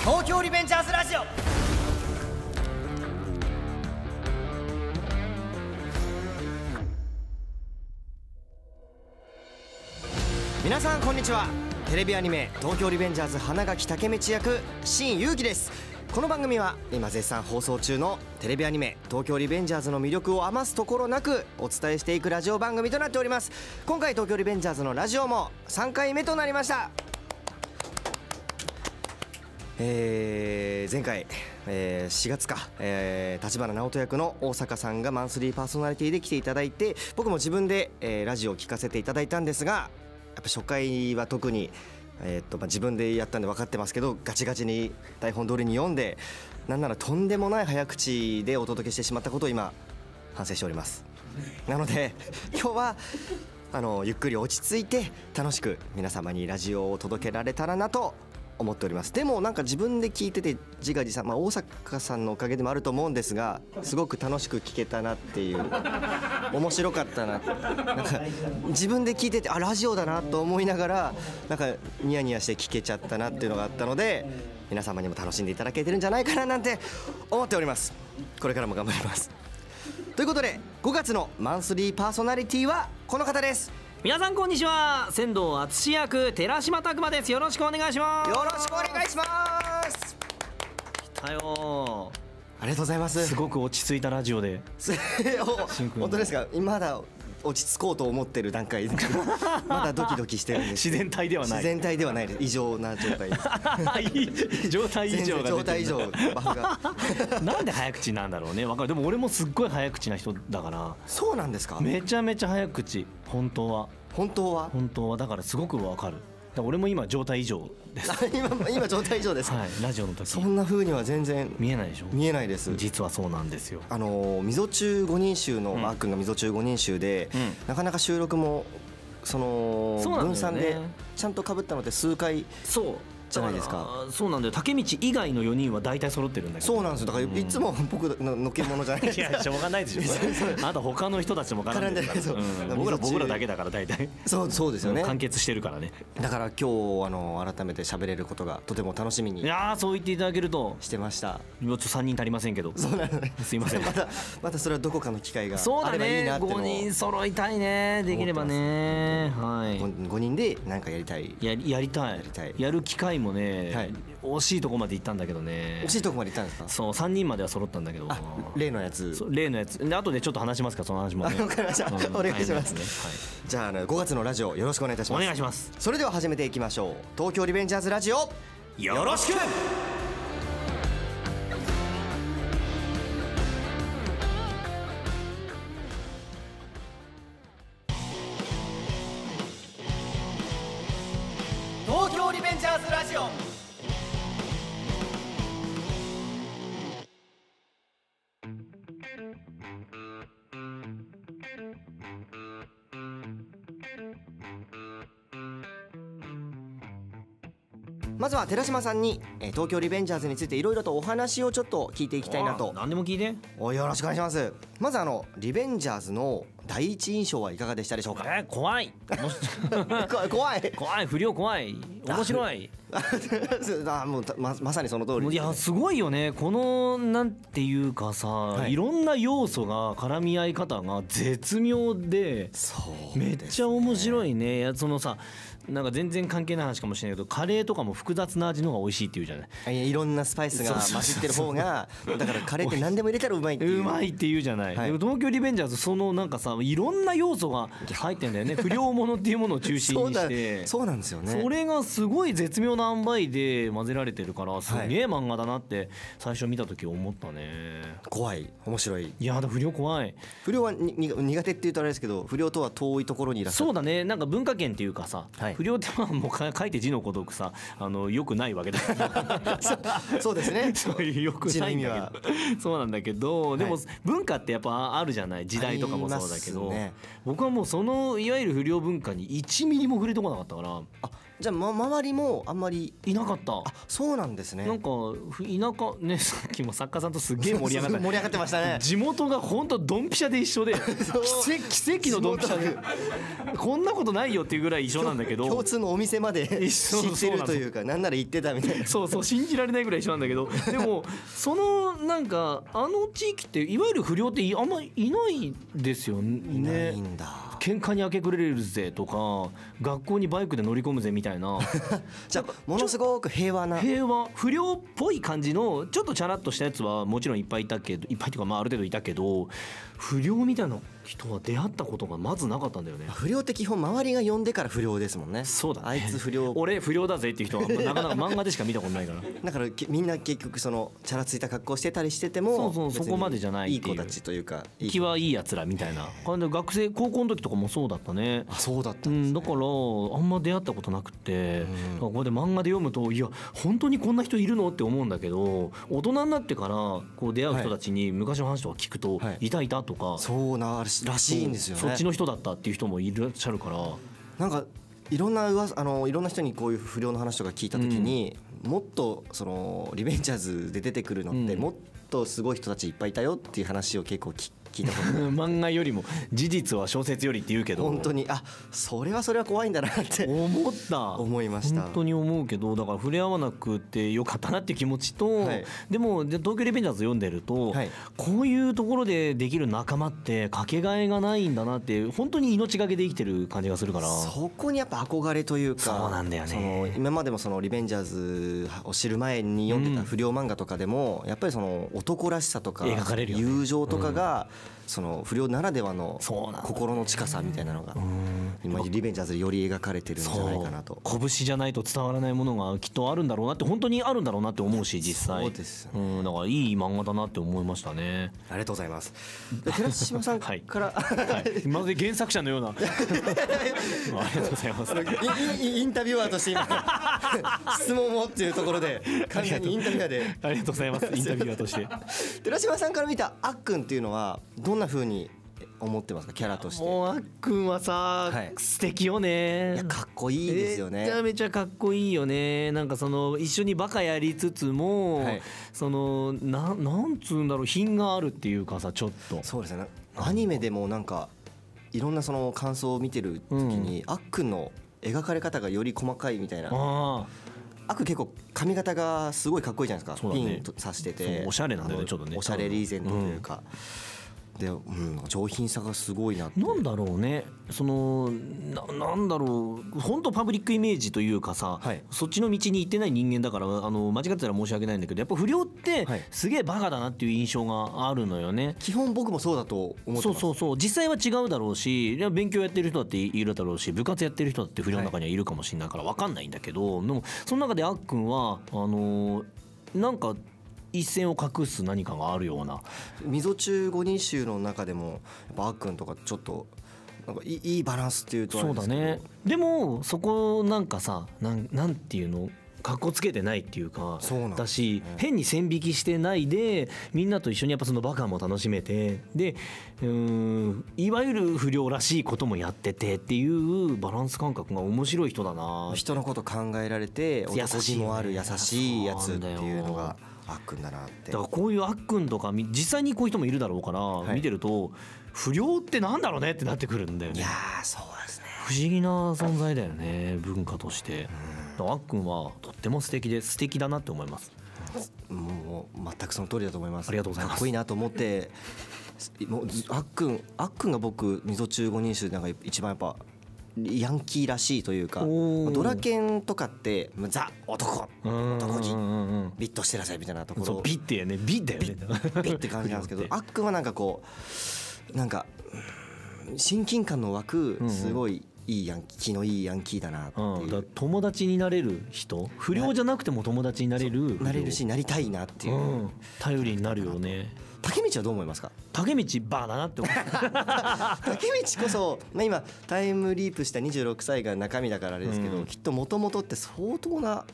東京リベンジャーズラジオ。皆さんこんにちは。テレビアニメ東京リベンジャーズ花垣武道役新勇気です。この番組は今絶賛放送中のテレビアニメ東京リベンジャーズの魅力を余すところなくお伝えしていくラジオ番組となっております。今回東京リベンジャーズのラジオも3回目となりました。前回、4月か、立花直人役の大阪さんがマンスリーパーソナリティで来ていただいて、僕も自分で、ラジオを聞かせていただいたんですが、やっぱ初回は特に、自分でやったんで分かってますけど、ガチガチに台本通りに読んで、なんならとんでもない早口でお届けしてしまったことを今反省しております。なので今日はゆっくり落ち着いて楽しく皆様にラジオを届けられたらなと思っております。でもなんか自分で聞いてて自画自賛、大阪さんのおかげでもあると思うんですが、すごく楽しく聞けたなっていう、面白かったな、なんか自分で聞いててラジオだなと思いながらなんかニヤニヤして聞けちゃったなっていうのがあったので、皆様にも楽しんでいただけてるんじゃないかななんて思っております。これからも頑張ります。ということで5月のマンスリーパーソナリティはこの方です。 皆さんこんにちは。仙道敦役寺島拓磨です。よろしくお願いします。 よろしくお願いします。 来たよ。 ありがとうございます。 すごく落ち着いたラジオで本当ですか。まだ落ち着こうと思ってる段階でまだドキドキしてるんです。 自然体ではない。 自然体ではないです。異常な状態です状態異常が状態異常バフがなんで早口なんだろうね。わかる。でも俺もすっごい早口な人だから。 そうなんですか。 めちゃめちゃ早口。本当はだからすごくわかる。だから俺も今状態異常です今状態異常です。 はい、ラジオの時そんな風には全然見えないでしょ。 見えないです。 実はそうなんですよ。 溝中5人衆の、あっくんが溝中5人衆で、なかなか収録も分散でちゃんと被ったので数回じゃないですか。 そうなんだよ。竹道以外の4人は大体揃ってるんだけど。 そうなんですよ。だからいつも僕のけ者じゃないですか。 いやしょうがないでしょ。あと他の人たちも絡んでるから。僕らだけだから大体。 そうですよね。 完結してるからね。 だから今日改めて喋れることがとても楽しみに。 いやそう言っていただけるとしてました。 3人足りませんけど。 そうなのね。 すいません。 またそれはどこかの機会があればいいなって。 そうだね。 5人揃いたいね。できればね。はい。 5人で何かやりたい。 やりたい。やる機会もね。惜しいとこまで行ったんだけどね。 惜しいとこまで行ったんですか。 そう3人までは揃ったんだけど。 例のやつで後でちょっと話しますか。その話もね。 お願いしますね。じゃあ5月のラジオよろしくお願いいたします。 お願いします。 それでは始めていきましょう。東京リベンジャーズラジオよろしく。東京リベンジャーズラジオ。まずは寺島さんに東京リベンジャーズについていろいろとお話をちょっと聞いていきたいなと。 何でも聞いて。 よろしくお願いします。まずリベンジャーズの第一印象はいかがでしたでしょうか。 怖い怖い。不良怖い。面白い。 もうまさにその通り。 いやすごいよね。このなんていうかさ、いろんな要素が絡み合い方が絶妙で、めっちゃ面白いね。そのさ、なんか全然関係ない話かもしれないけど、カレーとかも複雑な味の方が美味しいっていうじゃない。 いろんなスパイスが混じってる方が、だからカレーって何でも入れたらうまいっていう。 うまいっていうじゃない。東京リベンジャーズそのなんかさ、いろんな要素が入ってんだよね。不良者っていうものを中心にして。 そうなんですよね。 それがすごい絶妙な塩梅で混ぜられてるから、すげえ漫画だなって最初見た時思ったね。 怖い、面白い。 いやだ、不良怖い。 不良は苦手って言うとあれですけど、不良とは遠いところにいらっしゃる。 そうだね。なんか文化圏っていうかさ、不良ってもう書いて字のごとくさ、よくないわけだそうですね。 そういうよくないんだけど、そうなんだけど、でも文化ってやっぱあるじゃない。時代とかもそうだけど、僕はもうそのいわゆる不良文化に1ミリも触れてこなかったから。 じゃあ、周りもあんまりいなかった。 あ、そうなんですね。 なんか田舎ね、さっきも作家さんとすげえ盛り上がった盛り上がってましたね。 地元が本当ドンピシャで一緒で奇跡のドンピシャでこんなことないよっていうぐらい一緒なんだけど、 共通のお店まで知ってるというか、なんなら行ってたみたいな。 そうそう、信じられないぐらい一緒なんだけど、でもそのなんか地域っていわゆる不良ってあんまいないですよね。 いないんだ。 喧嘩に明け暮れるぜとか、学校にバイクで乗り込むぜみたいなじゃあものすごく平和不良っぽい感じのちょっとチャラッとしたやつはもちろんいっぱいいたけど、いっぱいというかまあある程度いたけど、不良みたいな人は出会ったことがまずなかったんだよね。 不良って基本周りが呼んでから不良ですもんね。 そうだね、 あいつ不良、 俺不良だぜっていう人はなかなか漫画でしか見たことないからだからみんな結局そのチャラついた格好してたりしてても、 そうそこまでじゃないっていう、 いい子たちというか、 気はいいやつらみたいな感じで、学生高校の時とかもそうだったね。 あ、そうだったんですね。 だからあんま出会ったことなくて、ここで漫画で読むと、いや本当にこんな人いるのって思うんだけど、大人になってからこう出会う人たちに昔の話とか聞くと、いたいたとか、 そうならしいんですよね。 そっちの人だったっていう人もいらっしゃるから、 なんかいろんな人にこういう不良の話とか聞いた時に、もっとそのリベンジャーズで出てくるのってもっとすごい人たちいっぱいいたよっていう話を結構聞いたこと漫画よりも事実は小説よりって言うけど、 本当にそれは怖いんだなって思いました。 本当に思うけど、だから触れ合わなくてよかったなっていう気持ちと、でも東京リベンジャーズ読んでると、こういうところでできる仲間ってかけがえがないんだなって、本当に命がけで生きてる感じがするから、 そこにやっぱ憧れというか、 そうなんだよね。 今までもそのリベンジャーズを知る前に読んでた不良漫画とかでも、やっぱりその男らしさとか描かれるよね、 友情とかがその不良ならではの心の近さみたいなのが今リベンジャーズでより描かれてるんじゃないかなと。 拳じゃないと伝わらないものがきっとあるんだろうなって、本当にあるんだろうなって思うし、実際そうです、 だからいい漫画だなって思いましたね。 ありがとうございます。寺島さんから、 まるで原作者のようなありがとうございます。 インタビュアーとして今質問をっていうところで完全にインタビュアーでありがとうございます。インタビュアーとして寺島さんから見たあっくんっていうのはどんな風に思ってますか、キャラとして。 もうあっくんはさ、素敵よね。 いや、かっこいいですよね。 めちゃめちゃかっこいいよね。なんかその一緒にバカやりつつも、そのなんつうんだろう、品があるっていうかさ、ちょっとそうですね。アニメでもなんかいろんなその感想を見てる時に、あっくんの描かれ方がより細かいみたいな。あっくん結構髪型がすごいかっこいいじゃないですか。ピンとさしてて、 おしゃれなんだよね、ちょっとね。 おしゃれリーゼントというか。で、上品さがすごいなって。 なんだろうね、そのなんだろう、本当パブリックイメージというかさ、そっちの道に行ってない人間だから間違ってたら申し訳ないんだけど、やっぱ不良ってすげえバカだなっていう印象があるのよね。 基本僕もそうだと思ってます。 そう実際は違うだろうし、勉強やってる人だっているだろうし、部活やってる人だって不良の中にはいるかもしれないから分かんないんだけど、でもその中であっくんはなんか一線を画す何かがあるような。 溝中五人衆の中でもやっぱあっくんとかちょっとなんかいいバランスっていうとあれですけど、 そうだね。でもそこなんかさ、なんていうの、かっこつけてないっていうかだし、変に線引きしてないで、みんなと一緒にやっぱそのバカも楽しめて、でいわゆる不良らしいこともやっててっていうバランス感覚が面白い人だな。 人のこと考えられて男気もある優しいやつっていうのがあっくんだなって。 だからこういうあっくんとか実際にこういう人もいるだろうから、見てると不良ってなんだろうねってなってくるんだよね。 いやそうですね。 不思議な存在だよね、文化として。あっくんはとっても素敵だなって思います。 もう全くその通りだと思います。 ありがとうございます。 かっこいいなと思って、もうあっくんが僕溝中五人衆なんか一番やっぱヤンキーらしいというか、ドラケンとかってザ男気ビッとしてらっしゃいみたいなところ、 ビッてね、ビッだよね、 ビッって感じなんですけど、あっくんはなんかこうなんか親近感の湧くすごいいい気のいいヤンキーだなっていう、 だ友達になれる人、不良じゃなくても友達になれるし、なりたいなっていう、 頼りになるよね。 竹道はどう思いますか？ 竹道バーだなって思う竹道こそ、今タイムリープした26歳が中身だからあれですけど、きっともともとって相当な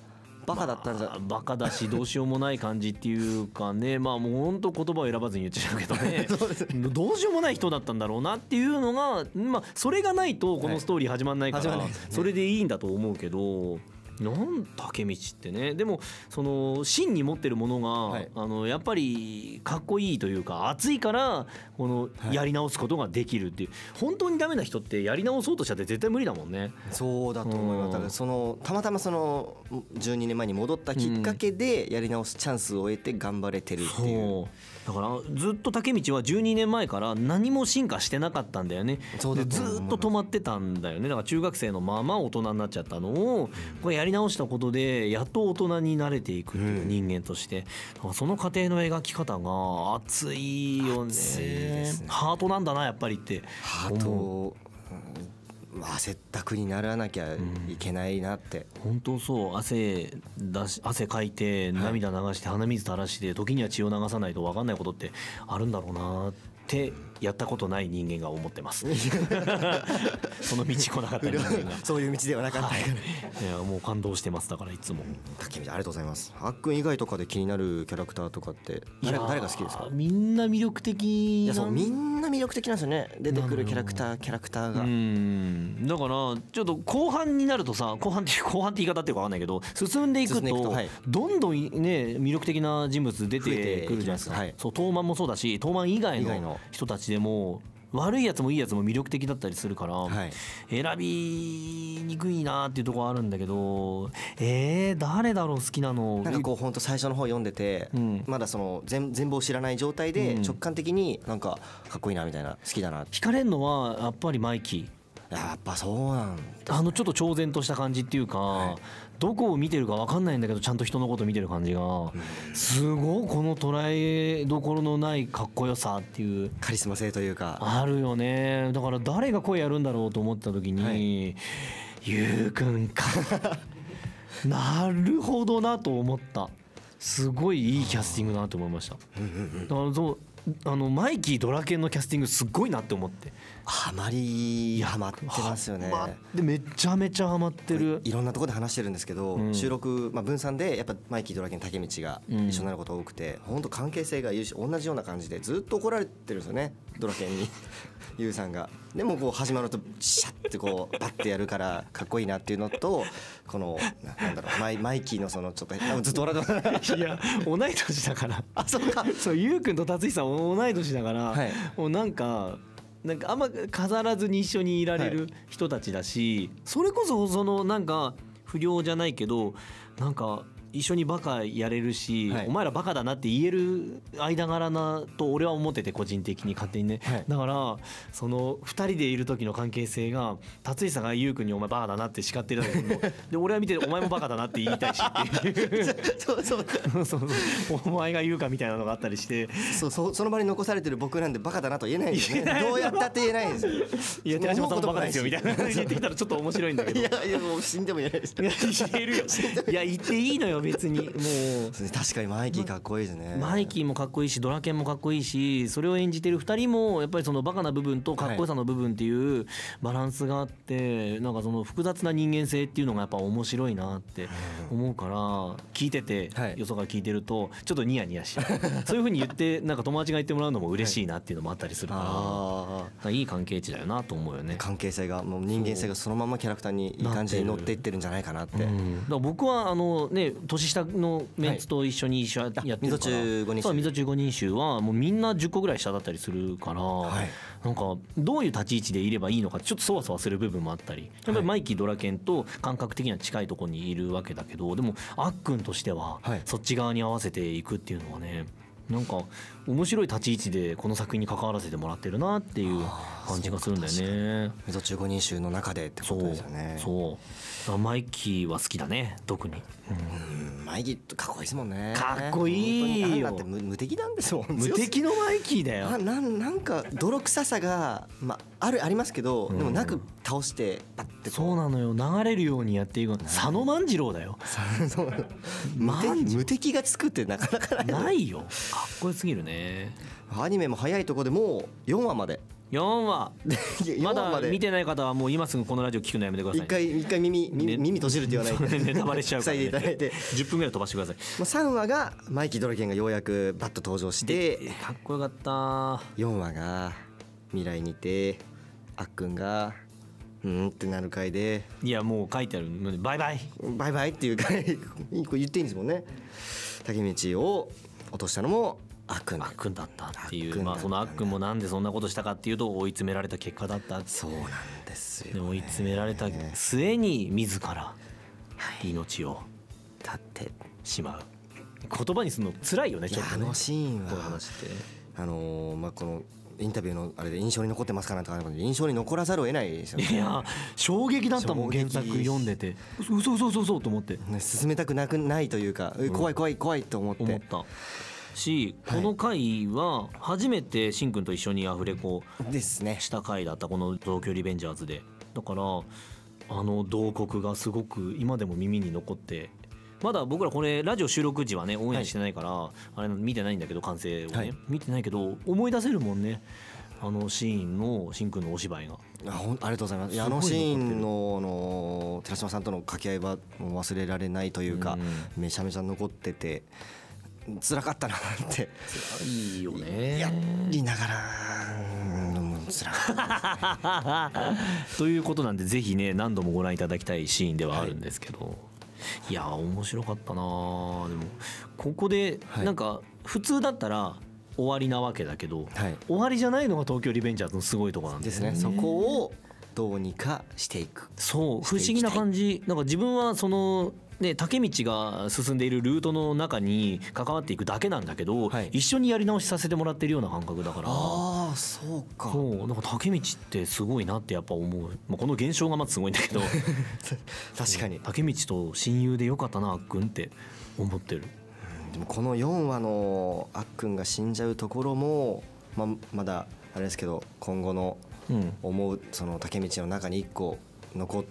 バカだったんじゃ、 バカだしどうしようもない感じっていうかね、まあもうほんと言葉を選ばずに言っちゃうけどねどうしようもない人だったんだろうなっていうのが、まあそれがないとこのストーリー始まんないから、それでいいんだと思うけど、なん竹道ってね。でもその芯に持ってるものが、やっぱりかっこいいというか熱いからこのやり直すことができるっていう、本当にダメな人ってやり直そうとしたって絶対無理だもんね。 そうだと思います。だからそのたまたまその12年前に戻ったきっかけでやり直すチャンスを得て頑張れてるっていう。 だからずっと竹道は12年前から何も進化してなかったんだよね。でずっと止まってたんだよね。だから中学生のまま大人になっちゃったのをこれやり直したことでやっと大人に慣れていくっていう、人間として。その過程の描き方が熱いよね。ハートなんだなやっぱりってハート焦ったくにならなきゃいけないなって、 本当そう。汗かいて涙流して鼻水垂らして時には血を流さないと分かんないことってあるんだろうなってやったことない人間が思ってますその道来なかった人間がそういう道ではなかったから、いやもう感動してます。だからいつも竹道ありがとうございます。あっくん以外とかで気になるキャラクターとかって誰が好きですか？ みんな魅力的。 いやそうみんな魅力的なんですよね、出てくるキャラクターが。 だからちょっと後半になるとさ、後半って言い方っていうか分かんないけど進んでいくとどんどんね魅力的な人物出てくるじゃないですか。そう東卍もそうだし東卍以外の人たちでも悪いやつもいいやつも魅力的だったりするから、選びにくいなっていうところあるんだけど、誰だろう好きなの。 なんかこう本当最初の方読んでて、まだその全部を知らない状態で直感的になんかかっこいいなみたいな、好きだな。 惹かれるのはやっぱりマイキー。 やっぱそうなんだ、 ちょっと超然とした感じっていうか、どこを見てるか分かんないんだけどちゃんと人のこと見てる感じがすごい、この捉えどころのないかっこよさっていうカリスマ性というかあるよね。だから誰が声やるんだろうと思った時に、ゆうくんかなるほどなと思った。すごいいいキャスティングだなと思いました。だからマイキードラケンのキャスティングすごいなって思って、 ハマってますよね。 でめちゃめちゃハマってる。 いろんなところで話してるんですけど、収録、分散でやっぱマイキードラケン竹道が一緒になることが多くて、本当関係性がいいし同じような感じでずっと怒られてるんですよね、ドラケンにユウさんが。でもこう始まるとシャッてこうバッてやるからかっこいいなっていうのと、このなんだろうマイキーのそのちょっとずっと笑ってますいや同い年だから。 あ、そうか。 そうゆうくんと達井さん同い年だから、もうなんかあんま飾らずに一緒にいられる人たちだし、それこそそのなんか不良じゃないけどなんか一緒にバカやれるし、お前らバカだなって言える間柄なと俺は思ってて、個人的に勝手にね、だからその2人でいる時の関係性が、達井さんがゆうくんにお前バカだなって叱ってるんだけどで俺は見てお前もバカだなって言いたいしっていうそうお前が言うかみたいなのがあったりして、 その場に残されてる僕なんでバカだなと言えないですよね。どうやったって言えないですよ。 いや寺島さんもバカですよみたいな言ってきたらちょっと面白いんだけど、 いやもう死んでも言えないです。 言えるよ。いや言っていいのよ別に。もう確かにマイキーかっこいいですね。 マイキーもかっこいいしドラケンもかっこいいし、それを演じてる2人もやっぱりそのバカな部分とかっこよさの部分っていうバランスがあって、なんかその複雑な人間性っていうのがやっぱ面白いなって思うから、聞いててよそから聞いてるとちょっとニヤニヤしちゃうそういう風に言ってなんか友達が言ってもらうのも嬉しいなっていうのもあったりするから、いい関係値だよなと思うよね。 関係性がもう人間性がそのままキャラクターにいい感じに乗っていってるんじゃないかなって。だから僕は年下のメンツと一緒にやってるから、 溝中五人衆、 溝中五人衆はもうみんな10個ぐらい下だったりするから、なんかどういう立ち位置でいればいいのかちょっとそわそわする部分もあったり、やっぱりマイキードラケンと感覚的には近いところにいるわけだけど、でもあっくんとしてはそっち側に合わせていくっていうのはね、なんか面白い立ち位置でこの作品に関わらせてもらってるなっていう感じがするんだよね。 溝中五人衆の中でってことですよね。 そうマイキーは好きだね特に。 マイキーかっこいいですもんね。 かっこいいよ。 だって無敵なんですもん。 無敵のマイキーだよ。 なんか泥臭さがありますけど、でもなく倒してバッて。 そうなのよ、流れるようにやっていく。佐野万次郎だよ。 無敵がつくってなかなかないよ。かっこよすぎるね。 アニメも早いところでもう4話まで 4話まだ見てない方はもう今すぐこのラジオ聞くのやめてください。 一回耳閉じるって言わないとネタバレしちゃうから、ね、 塞いでいただいて 10分ぐらい飛ばしてください。 3話がマイキー・ドラケンがようやくバッと登場してかっこよかった。 4話が未来にてあっくんがってなる回で、 いやもう書いてあるのでバイバイバイバイっていう回これ言っていいんですもんね。竹道を落としたのもあっくんだったっていう、 まそのあっくんもなんでそんなことしたかっていうと追い詰められた結果だった。 そうなんですよ、ね、 で追い詰められた末に自ら命を絶ってしまう。言葉にするの辛いよねちょっとね。 あのシーンはこの話ってこのインタビューのあれで印象に残ってますかなんて印象に残らざるを得ないですよね。 いや衝撃だったもん原作読んでて嘘と思って、 ね、進めたくないというか、怖いと思ったし、この回は初めてしんくんと一緒にアフレコですねした回だった、この東京リベンジャーズで。だから慟哭がすごく今でも耳に残って、まだ僕らこれラジオ収録時はねオンエアしてないから、あれ見てないんだけど完成をね、見てないけど思い出せるもんね、あのシーンのしんくんのお芝居が。 ありがとうございます。あのシーンの寺島さんとの掛け合いは忘れられないというか、めちゃめちゃ残ってて辛かったなって辛いよねやりながら辛かったということなんでぜひね何度もご覧いただきたいシーンではあるんですけど、いや面白かったな。でもここでなんか普通だったら終わりなわけだけど、終わりじゃないのが東京リベンジャーズのすごいところなんですね。 そこをどうにかしていく。 そう不思議な感じ。なんか自分はそのね、竹道が進んでいるルートの中に関わっていくだけなんだけど、一緒にやり直しさせてもらってるような感覚だから。 ああそうか。 そうなんか竹道ってすごいなってやっぱ思う。この現象がまずすごいんだけど確かに竹道と親友でよかったなあっくんって思ってる。 でもこの4話のあっくんが死んじゃうところも、まだあれですけど今後の思うその竹道の中に1個残って、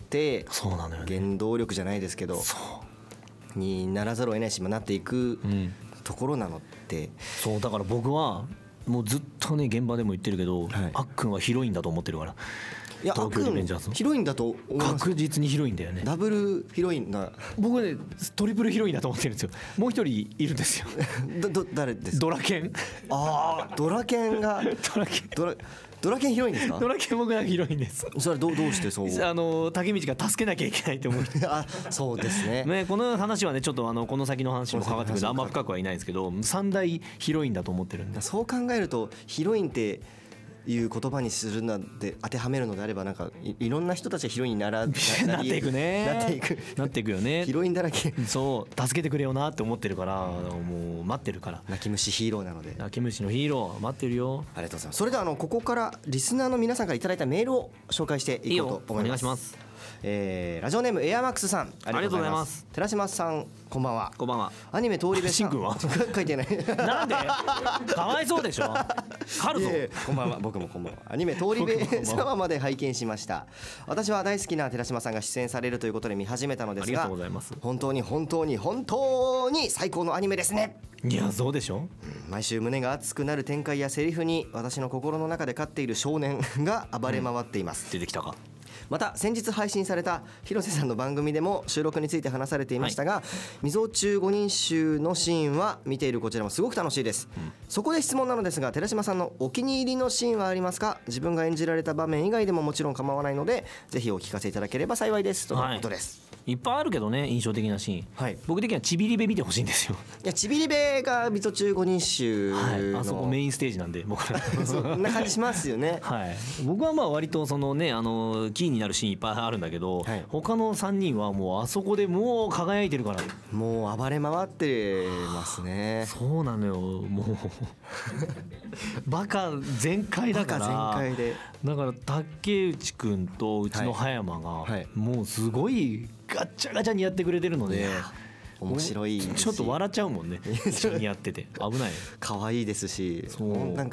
そうなのよね、 原動力じゃないですけどにならざるを得ないし、なっていくところなのって、 そうだから僕はもうずっとね現場でも言ってるけど、あっくんはヒロインだと思ってるから。 いや東京リベンジャーズヒロインだと思います。 確実にヒロインだよね。 ダブルヒロインだ。 僕ねトリプルヒロインだと思ってるんですよ。もう一人いるんですよ誰ですか。 ドラケン。 ああドラケンがドラケンヒロインですか。 ドラケン僕がヒロインです。 それどうしてそう竹道が助けなきゃいけないと思うあそうですね。 この話はねちょっとこの先の話もかかってくるんであんま深くはいないんですけど、三大ヒロインだと思ってるんで。 そう考えるとヒロインっていう言葉にするので当てはめるのであれば、なんか いろんな人たちがヒロインになっていくね。なっていくよね。 ヒロインだらけ。 そう助けてくれよなって思ってるから、もう待ってるから。 泣き虫ヒーローなので。 泣き虫のヒーロー待ってるよ。 ありがとうございます。それではここからリスナーの皆さんからいただいたメールを紹介していこうと思います。 お願いします。 ラジオネームエアマックスさん、ありがとうございます。寺島さんこんばんは。 こんばんは。 アニメ通り部さん。 しんくんは書いてないなんでかわいそうでしょ。カルゾこんばんは。僕もこんばんは。アニメ通り部3話まで拝見しました。私は大好きな寺島さんが出演されるということで見始めたのですが、 ありがとうございます。 本当に最高のアニメですね。 いやそうでしょ。 毎週胸が熱くなる展開やセリフに私の心の中で飼っている少年が暴れ回っています。 出てきたか。 また先日配信された広瀬さんの番組でも収録について話されていましたが、みぞおちゅう5人衆のシーンは見ているこちらもすごく楽しいです、そこで質問なのですが、寺島さんのお気に入りのシーンはありますか。自分が演じられた場面以外でももちろん構わないのでぜひお聞かせいただければ幸いですとのことです。 いっぱいあるけどね印象的なシーン、僕的にはちびりべ見てほしいんですよ。 いやちびりべがみぞおちゅう5人衆の、 あそこメインステージなんで僕らそんな感じしますよね僕はまあ割とそのねキーになるシーンいっぱいあるんだけど、他の3人はもうあそこでもう輝いてるから、 もう暴れ回ってますね。 そうなのよ、もうバカ全開だから。 バカ全開でだから竹内くんとうちの葉山がもうすごいガッチャガチャにやってくれてるので、 面白いしちょっと笑っちゃうもんね一緒にやってて危ない。 可愛いですし、なんか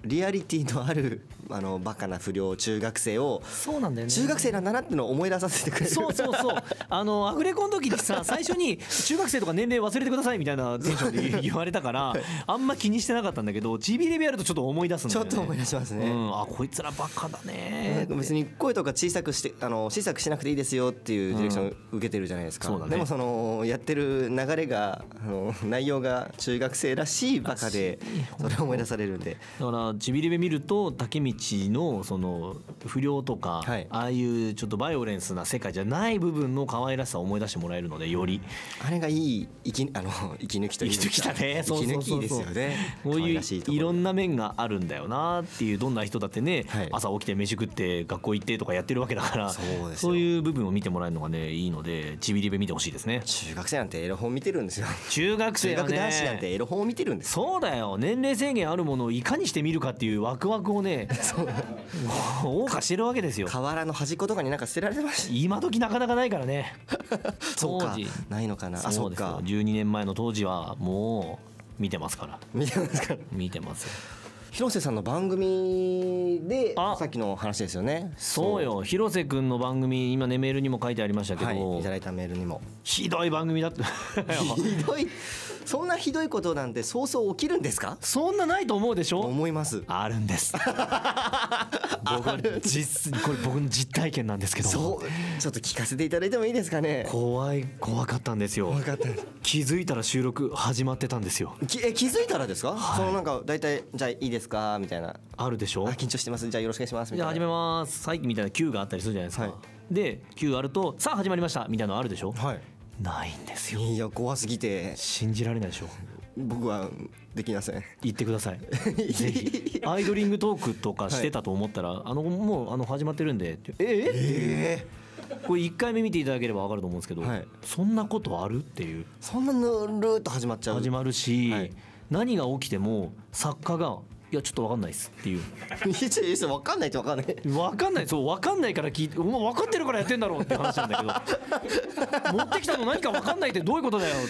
リアリティのあるバカな不良中学生をそうなんだよね。 中学生なんだなってのを思い出させてくれる。 そうそうそう。アフレコの時にさ、最初に中学生とか年齢忘れてくださいみたいなテンションで言われたからあんま気にしてなかったんだけど、ちびレビやるとちょっと思い出すんだよね。 ちょっと思い出しますね。 あ、こいつらバカだね。 別に声とか小さくしなくていいですよっていうディレクションを受けてるじゃないですか。 そうだね。 でもそのやってる流れが内容が中学生らしいバカで、それを思い出されるんで。 だからちびレビ見ると竹道のその不良とか、 はい、 ああいうちょっとバイオレンスな世界じゃない部分の可愛らしさを思い出してもらえるので、よりあれがいい息抜きというか、 息抜きだね。 息抜きですよね。 こういういろんな面があるんだよなっていう。どんな人だってね、はい、朝起きて飯食って学校行ってとかやってるわけだから、そういう部分を見てもらえるのがねいいので、ちびリベ見てほしいですね。 中学生なんてエロ本見てるんですよ。 中学生はね、 中学男子なんてエロ本を見てるんです。 そうだよ。年齢制限あるものをいかにして見るかっていうワクワクをね謳歌してるわけですよ。 河原の端っことかになんか捨てられてました。 今時なかなかないからね。 当時ないのかな。 そうですよ。12年前の当時はもう見てますから。 見てますから。 見てますよ。 広瀬さんの番組でさっきの話ですよね。 そうよ。広瀬くんの番組、今ねメールにも書いてありましたけど、 はい、いただいたメールにもひどい番組だったひどい。そんなひどいことなんてそうそう起きるんですか。 そんなないと思うでしょ。 思います。 あるんです僕これ僕の実体験なんですけど。 そうちょっと聞かせていただいてもいいですかね。 怖かったんですよ。 怖かった。 気づいたら収録始まってたんですよ。 気づいたらですか、はい、そのなんか大体じゃあいいですかみたいなあるでしょ。 緊張してます、じゃあよろしくお願いしますみたいな、 じゃあ始めますはいみたいな Q があったりするじゃないですか、はい、で Q あるとさあ始まりましたみたいなのあるでしょ、はい、ないんですよ。いや怖すぎて信じられないでしょ。 僕はできません。 言ってくださいぜひ。アイドリングトークとかしてたと思ったら、はい、もう始まってるんでってこれ1回目見ていただければ分かると思うんですけど、はい、そんなことあるっていう。 そんなぬるっと始まっちゃう。 始まるし、はい、何が起きても作家がいやちょっと分かんないですっていう。 分かんないって分かんない。 分かんない。そう分かんないから聞いて、お前分かってるからやってんだろうって話なんだけど持ってきたの何か分かんないってどういうことだよって。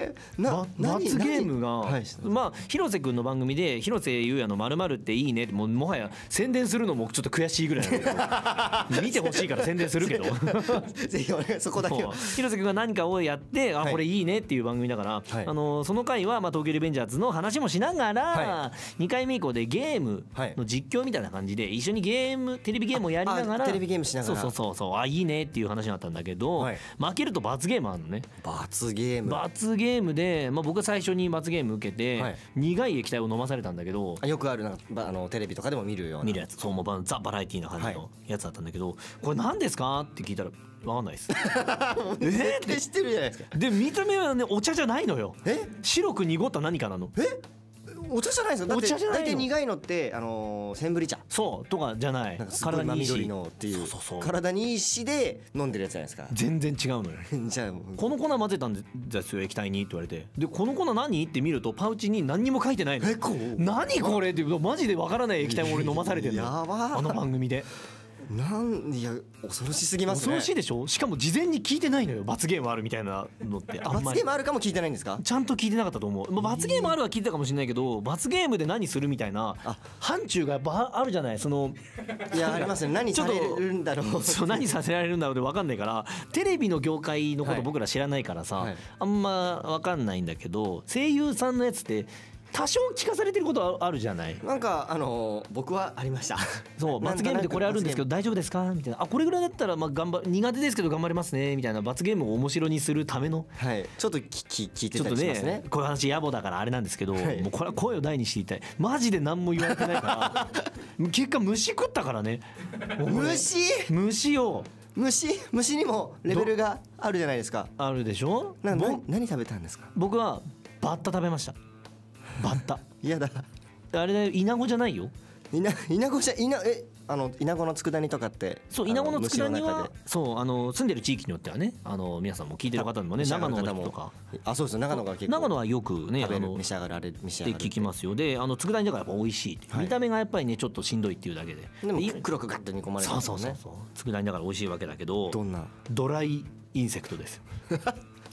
罰ゲームが、はい、まあ広瀬くんの番組で広瀬優也の〇〇っていいねって、もはや宣伝するのもちょっと悔しいぐらいなんだけど見てほしいから宣伝するけどぜひお願い、そこだけは。 広瀬くんが何かをやって、 はい、 これいいねっていう番組だから、はい、その回は東京リベンジャーズの話もしながら、はい、2回目以降でゲームの実況みたいな感じで一緒にテレビゲームをやりながら、 テレビゲームしながら、 そういいねっていう話になったんだけど、はい、負けると罰ゲームあるのね。 罰ゲームで、僕は最初に罰ゲーム受けて、はい、苦い液体を飲まされたんだけど、 よくあるなんかテレビとかでも見るようなやつ、そうもうザ・バラエティーな感じのやつだったんだけど、これ何ですかって聞いたら分かんないです絶対知ってるじゃないですか。 で見た目はねお茶じゃないのよ。白く濁った何かなの。 お茶じゃないですよ。だって大体苦いのってセンブリ茶そうとかじゃない。 体にいいしのっていう、体にいいしで飲んでるやつじゃないですか。 全然違うのよじゃあこの粉混ぜたんですよ液体にって言われて、でこの粉何って見るとパウチに何にも書いてないの。何これってマジでわからない液体を俺飲まされてるのよ。 やば。 番組でいや恐ろしすぎますね。 恐ろしいでしょ。しかも事前に聞いてないのよ。罰ゲームあるみたいなのって罰ゲームあるかも聞いてないんですか。 ちゃんと聞いてなかったと思う。罰ゲームあるは聞いてたかもしれないけど、罰ゲームで何するみたいな範疇がやっぱあるじゃない。 いやありますね。何されるんだろうそう何させられるんだろうで分かんないから、テレビの業界のこと僕ら知らないからさ、はい、あんま分かんないんだけど、声優さんのやつって多少聞かされてることあるじゃない。 なんか僕はありました。 そう罰ゲームでこれあるんですけど大丈夫ですかみたいな。これぐらいだったら苦手ですけど頑張れますねみたいな。罰ゲームを面白にするための、 はい、ちょっと聞いてたりしますね。 こういう話野暮だからあれなんですけど、もうこれは声を大にしていたい。マジで何も言われてないから結果虫食ったからね。虫を虫にもレベルがあるじゃないですか。 あるでしょ。 何食べたんですか。 僕はバッタ食べました。バッタ。 嫌だ。 あれだよ、イナゴじゃないよ。 イナゴの佃煮とかって。 そうイナゴの佃煮はそう住んでる地域によってはね、皆さんも聞いてる方でもね、長野の人とか。 そうですよ。長野が結構。 長野はよくね召し上がるって聞きますよ。で佃煮だからやっぱ美味しい。見た目がやっぱりねちょっとしんどいっていうだけで。 でも黒くガッと煮込まれてますね。 そう佃煮だから美味しいわけだけど。 どんな。 ドライインセクトですよ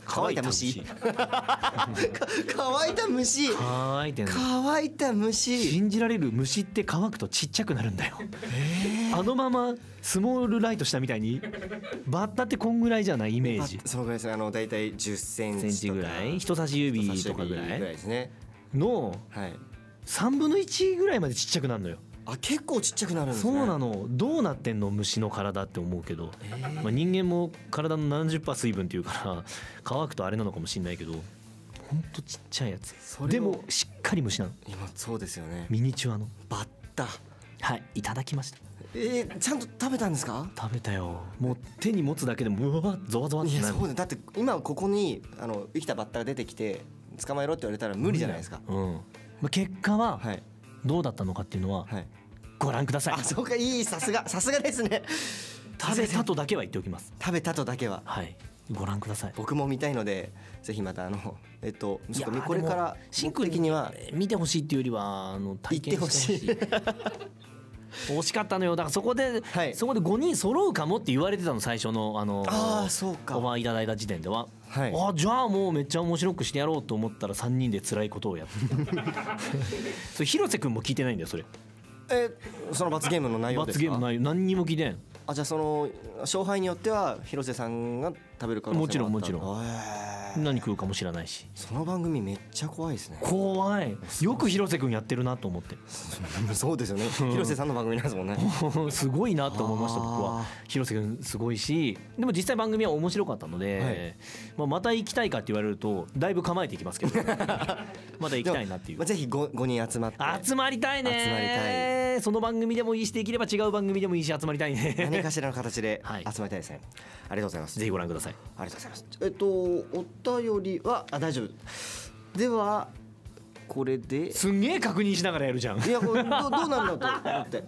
乾いた虫乾いた虫乾いてんの。 乾いた虫信じられる？虫って乾くとちっちゃくなるんだよ。あのままスモールライトしたみたいに。バッタってこんぐらいじゃないイメージ。 そのぐらいですね。だいたい10センチとかぐらい、人差し指とかぐらいですね。 のはい 3分の1ぐらいまでちっちゃくなるのよ。 あ、結構ちっちゃくなるんですね。 そうなの。どうなってんの虫の体って思うけど、まあ、人間も体の 70% 水分っていうから乾くとあれなのかもしれないけど、ほんとちっちゃいやつでもしっかり虫なの。 今そうですよね。 ミニチュアのバッタ。 はい、いただきました。 ちゃんと食べたんですか？ 食べたよ。もう手に持つだけでもうわゾワゾワってなる。 そうだ。だって今ここに生きたバッタが出てきて捕まえろって言われたら無理じゃないですか。 うん。まあ、結果ははいどうだったのかっていうのははい。 ご覧ください。 あ、そうか。いい、さすがですね。 食べたとだけは言っておきます。 食べたとだけは。 はい、ご覧ください。 僕も見たいので、ぜひまたそうかこれからシンクル的には見てほしいっていうよりは体験してほしい。惜しかったのよ。だからそこで、 はい、 そこで5人揃うかもって言われてたの、最初のそうか、 オファーいただいた時点では、 はい、 じゃあもうめっちゃ面白くしてやろうと思ったら3人で辛いことをやってそれ広瀬君も聞いてないんだよそれ。 その罰ゲームの内容ですか？ 罰ゲームの内容何にも聞いてん。 じゃあその勝敗によっては広瀬さんが食べる可能性もあった。 もちろん何食うかも知らないし。 その番組めっちゃ怖いですね。 怖い。よく広瀬君やってるなと思ってそうですよね。広瀬さんの番組なんですもんねすごいなと思いました僕は。広瀬君すごいし、でも実際番組は面白かったので、また行きたいかって言われるとだいぶ構えていきますけどまだ行きたいなっていう。 ぜひ 5人集まって集まりたいね。 集まりたい。 その番組でもいいし、できれば違う番組でもいいし集まりたいね何かしらの形で集まりたいですね。ありがとうございます。 ぜひご覧ください。 ありがとうございます。お便りは大丈夫ではこれですんげえ確認しながらやるじゃん。 いやこれどうなんだと思って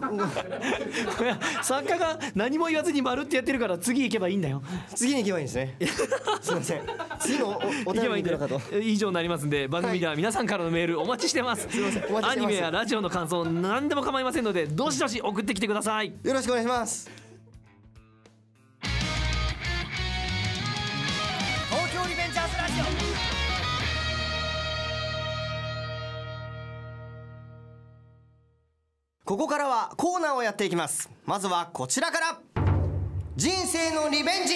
作家が何も言わずに丸ってやってるから次行けばいいんだよ。 次に行けばいいんですねすいません。次のお便りに行くのかと。 以上になりますんで、番組では皆さんからのメールお待ちしてます。 すいません、お待ちしてます。 アニメやラジオの感想何でも構いませんのでどしどし送ってきてください。 よろしくお願いします。 東京リベンジャーズラジオ。 ここからはコーナーをやっていきます。まずはこちらから、人生のリベンジ。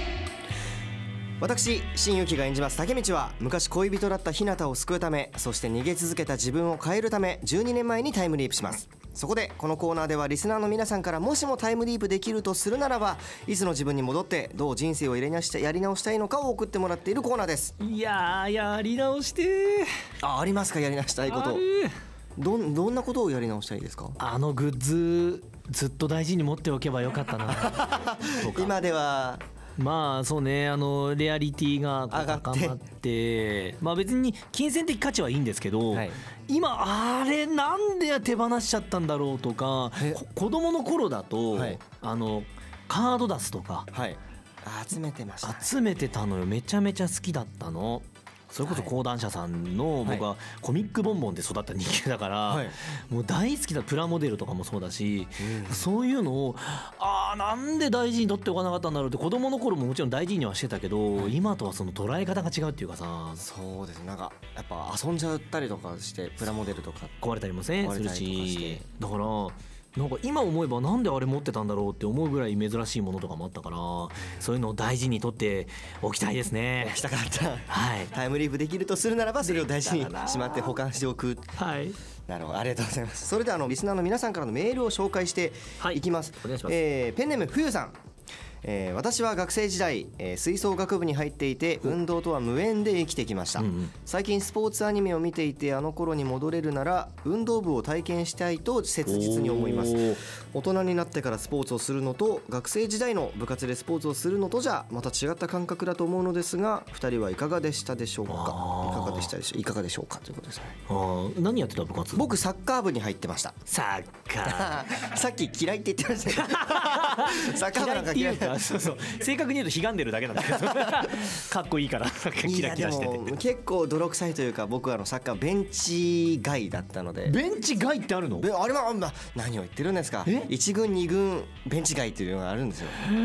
私新幸が演じます竹道は昔恋人だった日向を救うため、そして逃げ続けた自分を変えるため12年前にタイムリープします。そこでこのコーナーではリスナーの皆さんからもしもタイムリープできるとするならばいつの自分に戻ってどう人生をやり直したいのかを送ってもらっているコーナーです。 いやーやり直してありますか？やり直したいこと。どんなことをやり直したいですか？ グッズずっと大事に持っておけばよかったな今ではまあそうね、レアリティが高まってまあ別に金銭的価値はいいんですけど、今あれなんで手放しちゃったんだろうとか、子供の頃だと、カードダスとか、 集めてました、 集めてたのよ。めちゃめちゃ好きだったの。それこそ講談社さんの僕はコミックボンボンで育った人間だからもう大好きだ。プラモデルとかもそうだし、そういうのをなんで大事に取っておかなかったんだろうって子供の頃ももちろん大事にはしてたけど、今とはその捉え方が違うっていうかさ。 そうですね。なんかやっぱ遊んじゃったりとかしてプラモデルとか壊れたりもするし、だからなんか今思えばなんであれ持ってたんだろうって思うぐらい珍しいものとかもあったから、そういうのを大事に取っておきたいですね。 置きたかった、タイムリープできるとするならばそれを大事にしまって保管しておく。なるほど、ありがとうございます。それではリスナーの皆さんからのメールを紹介していきます。 お願いします。 ペンネーム冬さん。私は学生時代、吹奏楽部に入っていて運動とは無縁で生きてきました、最近スポーツアニメを見ていてあの頃に戻れるなら運動部を体験したいと切実に思います。大人になってからスポーツをするのと学生時代の部活でスポーツをするのとじゃまた違った感覚だと思うのですが2人はいかがでしたでしょうか。いかがでしょうかということですね。 何やってた部活？ 僕サッカー部に入ってました。 サッカーさっき嫌いって言ってましたよサッカー部なんか嫌いそう正確に言うとひがんでるだけなんだけどかっこいいからキラキラしてて。 いやでも結構泥臭いというか僕はサッカーベンチ外だったので。 ベンチ外ってあるの？ あれは何を言ってるんですか。1軍2軍ベンチ外っていうのがあるんですよ。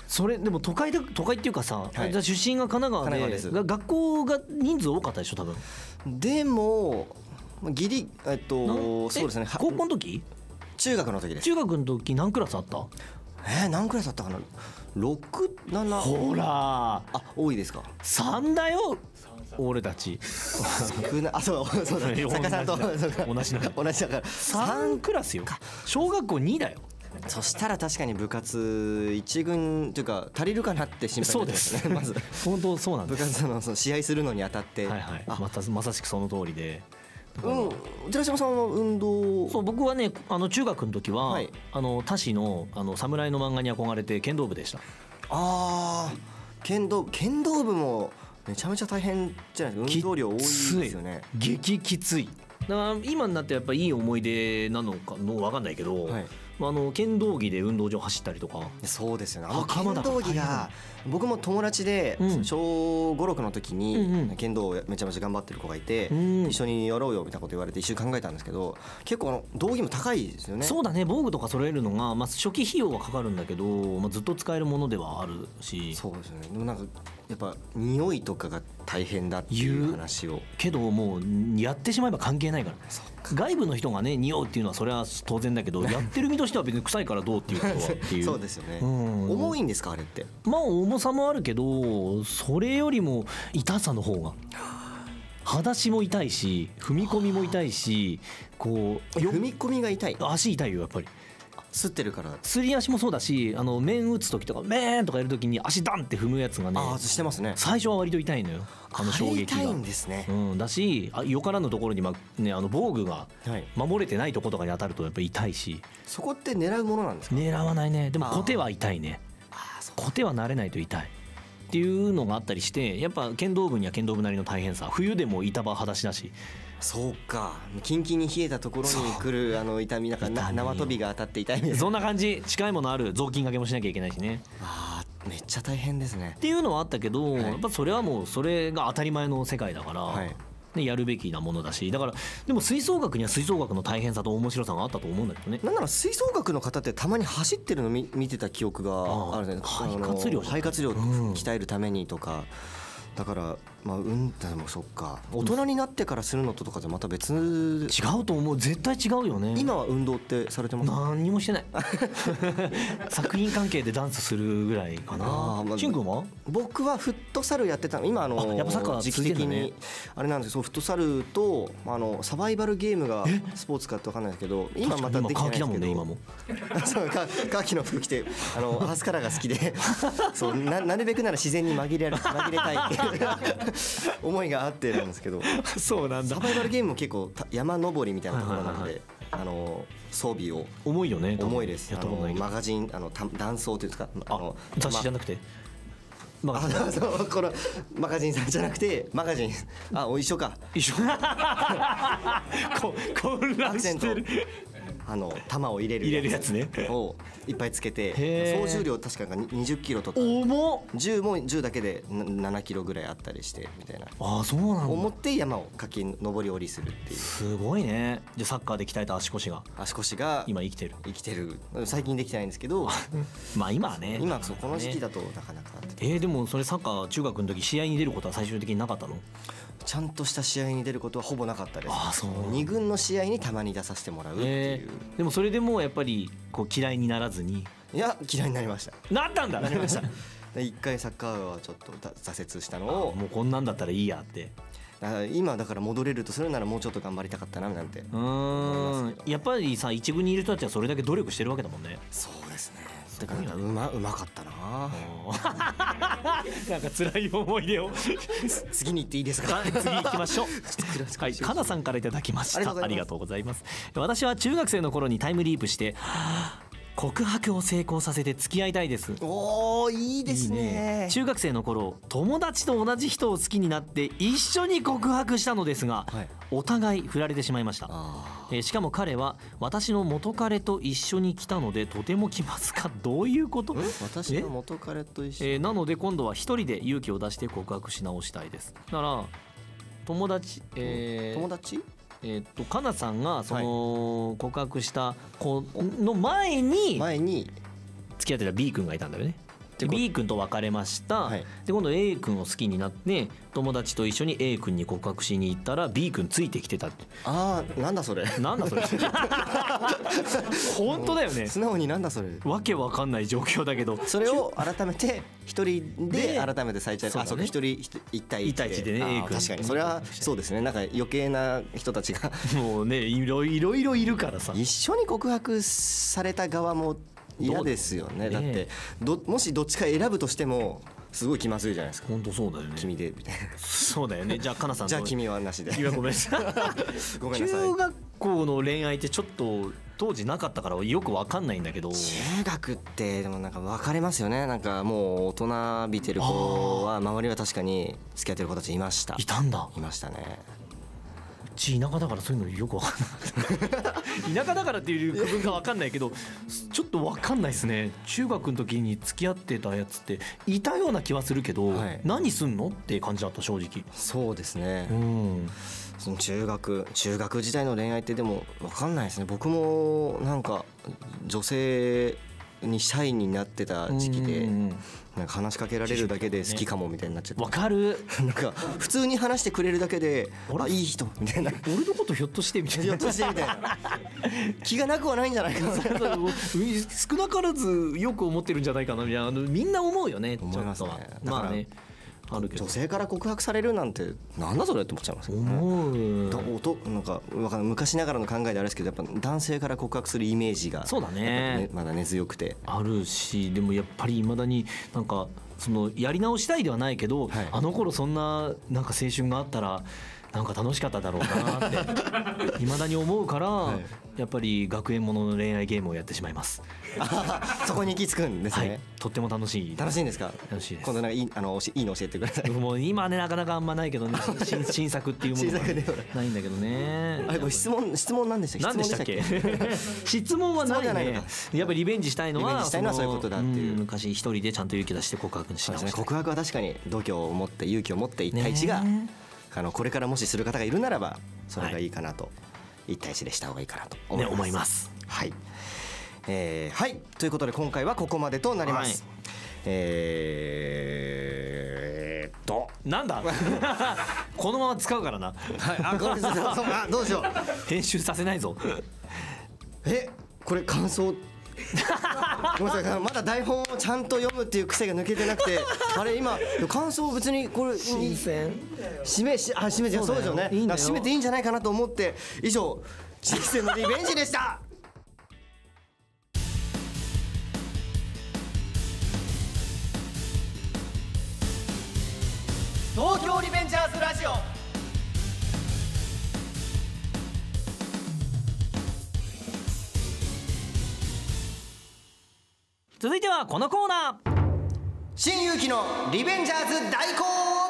それでも都会っていうかさ、 はいじゃあ出身が神奈川で、 神奈川です学校が人数多かったでしょ多分。 でもギリそうですね。 高校の時？ 中学の時です。 中学の時何クラスあった？ 何クラスだったかな。6、7。 ほら多いですか。 3だよ俺たち。 少ない。そうだ。坂さんと同じだから3クラスよ。小学校2だよ。 そしたら確かに部活一軍というか足りるかなって心配になってますね。まず本当そうなんです。 部活の試合するのにあたって。 まさしくその通りで。 寺島さんは運動。 そう僕はね中学の時は田市の侍の漫画に憧れて剣道部でした。 剣道部もめちゃめちゃ大変じゃないですか。運動量多いですよね。 激きつい。だから今になってやっぱいい思い出なのかの分かんないけど、剣道着で運動場走ったりとか。そうですよね。剣道着が僕も友達で小5、6の時に剣道をめちゃめちゃ頑張ってる子がいて、一緒にやろうよみたいなこと言われて一緒に考えたんですけど、結構道着も高いですよね。そうだね。防具とか揃えるのが初期費用はかかるんだけど、ずっと使えるものではあるし。 そうですよね。でもなんかやっぱ匂いとかが大変だっていう話を。 けどもうやってしまえば関係ないから。外部の人がね匂うっていうのはそれは当然だけど、やってる身としては別に臭いからどうっていうことはっていう。 そうですよね。重いんですかあれって。 重さもあるけど、それよりも痛さの方が。裸足も痛いし踏み込みも痛いし、 踏み込みが痛い。 足痛いよやっぱり。 擦ってるから。 すり足もそうだし、面打つ時とかメーンとかやる時に足ダンって踏むやつがね。 してますね。 最初は割と痛いのよ。衝撃が。 痛いんですね。 だしよからぬところに防具が守れてないところとかに当たるとやっぱり痛いし。 そこって狙うものなんですか。 狙わないね。でもコテは痛いね。コテは慣れないと痛いっていうのがあったりして、やっぱ剣道部には剣道部なりの大変さ。冬でも板場裸足だし。 そうか。キンキンに冷えたところに来る痛み、なんか縄跳びが当たって痛いみたいな。 そんな感じ。近いものある。雑巾掛けもしなきゃいけないしね。 めっちゃ大変ですねっていうのはあったけど、やっぱそれはもうそれが当たり前の世界だから、やるべきなものだし。だからでも吹奏楽には吹奏楽の大変さと面白さがあったと思うんだけどね。 なんなら吹奏楽の方ってたまに走ってるの見てた記憶があるんですね。肺活量鍛えるためにとか。だからでもそっか。大人になってからするのとかでまた別。 違うと思う。絶対違うよね。 今は運動ってされてます？ 何にもしてない。作品関係でダンスするぐらいかな。しんくんは？ 僕はフットサルやってたの。今やっぱサッカー時期的にあれなんですけど、フットサルとサバイバルゲームがスポーツかって分かんないですけど、今またできてないんですけど。 カーキだもんね今も。 そうカーキの服着てアースカラーが好きで、そうなるべくなら自然に紛れたいっていう思いがあってなんですけど。 そうなんだ。 サバイバルゲームも結構山登りみたいなところなので、装備を重いよね。 重いです。マガジン断層というんですか。 雑誌じゃなくて。 このマガジンさんじゃなくてマガジン。一緒か。 一緒。混乱してる。 玉を入れるやつねをいっぱいつけて、総重量確かが20キロとか、銃も銃だけで7キロぐらいあったりしてみたいな。 そうなんだ。 思って山を上り下りするっていう。 すごいね。じゃあサッカーで鍛えた足腰が今生きてる。 最近できてないんですけど。 今はね。 今この時期だとなかなか。 でもそれサッカー中学の時試合に出ることは最終的になかったの？ ちゃんとした試合に出ることはほぼなかったです。2軍の試合にたまに出させてもらうっていう。 でもそれでもやっぱり嫌いにならずに。 いや嫌いになりました。 なったんだ。なりました。 一回サッカーはちょっと挫折したのを。 もうこんなんだったらいいやって。 今だから戻れるとするならもうちょっと頑張りたかったななんて。 やっぱりさ一軍にいる人たちはそれだけ努力してるわけだもんね。 そうですね。だからうまかったな。 なんか辛い思い出を。 次に行っていいですか？ 次行きましょう。はい、かなさんからいただきました。ありがとうございます。私は中学生の頃にタイムリープして告白を成功させて付き合いたいです。 いいですね。 中学生の頃友達と同じ人を好きになって一緒に告白したのですが、お互い振られてしまいました。しかも彼は私の元彼と一緒に来たのでとても気まずか。どういうこと？ 私の元彼と一緒、 なので今度は一人で勇気を出して告白し直したいです。だから友達、かなさんがその告白した子の前に付き合ってた B 君がいたんだよね。 で B 君と別れました、 はい、 で今度 A 君を好きになって友達と一緒に A 君に告白しに行ったら B 君ついてきてたって。 ああ、なんだそれなんだそれ本当だよね。 素直になんだそれ、 わけわかんない状況だけど、 それを改めて一人で改めて再チャレンジ、あ、そうか、一人一対一でね、A 君確かにそれはそうですね。なんか余計な人たちがもうね、いろいろいるからさ、 一緒に告白された側も嫌ですよね。だってもしどっちか選ぶとしてもすごい気まずいじゃないですか。 本当そうだよね。 君でみたいな。 そうだよね。じゃあかなさんじゃあ君はなしで。 いやごめんなさいごめんなさい。 中学校の恋愛ってちょっと当時なかったからよくわかんないんだけど、 中学ってでもなんか分かれますよね。なんかもう大人びてる子は周りは確かに付き合ってる子たちいました。 いたんだ。 いましたね。 うち田舎だからそういうのよくわかんない田舎だからっていう区分がわかんないけど、ちょっとわかんないですね。中学の時に付き合ってたやつっていたような気はするけど、はい、何すんのって感じだった正直。 そうですね。その中学時代の恋愛ってでも分かんないですね。僕もなんか女性にシャイになってた時期で、なんか話しかけられるだけで好きかもみたいになっちゃって、 わかるなんか普通に話してくれるだけであ、いい人みたいな、 俺のことひょっとしてみたいな、 ひょっとしてみたいな気がなくはないんじゃないかな少なからずよく思ってるんじゃないかなみたいな、みんな思うよね。 思いますね。 まあね、あるけど女性から告白されるなんてなんだそれって思っちゃいますよね。なんか昔ながらの考えであれですけど、やっぱ男性から告白するイメージがそうだね、 まだ根強くてあるし、でもやっぱり未だになんかそのやり直したいではないけど、はい、あの頃そんななんか青春があったらなんか楽しかっただろうなって未だに思うから、はい、やっぱり学園ものの恋愛ゲームをやってしまいますそこに行き着くんですね。 はい、とっても楽しい。 楽しいんですか。 楽しいです。 今度なんかいいの教えてください。 もう今ねなかなかあんまないけどね新作っていうものがないんだけどね。 あれこれ質問なんでしたっけ。 何でしたっけ質問はないね。やっぱりリベンジしたいのはそういうことだっていう。 昔一人でちゃんと勇気出して告白し直したい。 告白は確かに度胸を持って勇気を持って一対一が、これからもしする方がいるならばそれがいいかなと、一対一でした方がいいかなと思います。はい、はい、ということで今回はここまでとなります。はい、 なんだこのまま使うからな。 はい、どうしよう編集させないぞこれ感想ごめんなさい、まだ台本をちゃんと読むっていう癖が抜けてなくてあれ今感想別にこれ新鮮締めじゃそうですよね。締めていいんじゃないかなと思って。以上新鮮のリベンジでした東京リベンジャーズラジオ。 続いてはこのコーナー、 新勇気のリベンジャーズ代行。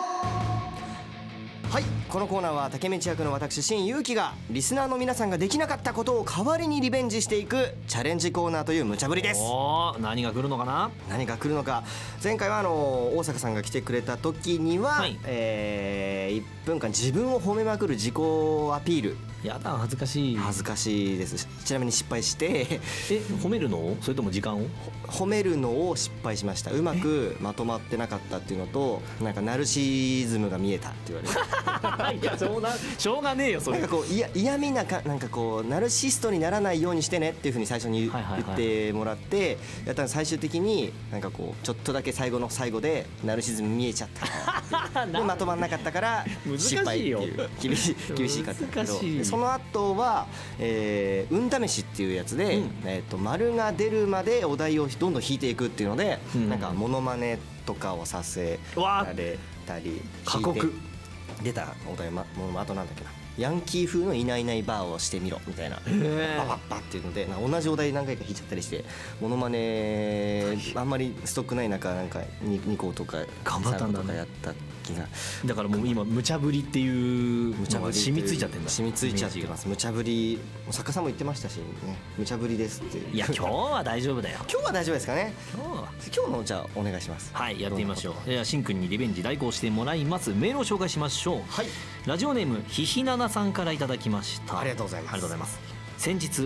はい、このコーナーは竹道役の私新勇気がリスナーの皆さんができなかったことを代わりにリベンジしていくチャレンジコーナーという無茶ぶりです。 何が来るのかな。 何が来るのか。前回は大坂さんが来てくれた時には、はい、1分間自分を褒めまくる自己アピール。 やだ、恥ずかしい。 恥ずかしいです。ちなみに失敗して褒めるのをそれとも時間を褒めるのを失敗しました。うまくまとまってなかったっていうのと、なんかナルシズムが見えたって言われるいやしょうがねえよそれ。 なんかこう嫌味ななんかこうナルシストにならないようにしてねっていうふうに最初に言ってもらってやったら、最終的になんかこうちょっとだけ最後の最後でナルシズム見えちゃったでまとまんなかったから失敗っていう厳しいかったけど、その後は運試しっていうやつで丸が出るまでお題をどんどん引いていくっていうので、なんかモノマネとかをさせられたり、 過酷出たお題あとなんだっけな、ヤンキー風のいないいないバーをしてみろみたいな、ババッバっていうので同じお題何回か引いちゃったりして、モノマネあんまりストックない中なんか2個とか3個とかやった気が。 だからもう今無茶ぶりっていうのが染みついちゃってるんだ。 染みついちゃってます。無茶ぶり、作家さんも言ってましたしね、無茶ぶりですっていう。 いや今日は大丈夫だよ。 今日は大丈夫ですかね。今日のじゃあお願いします。 はい、やってみましょう。ではしんくんにリベンジ代行してもらいます。メールを紹介しましょう。 はい、 ラジオネームひひななさんからいただきました。 ありがとうございます。 先日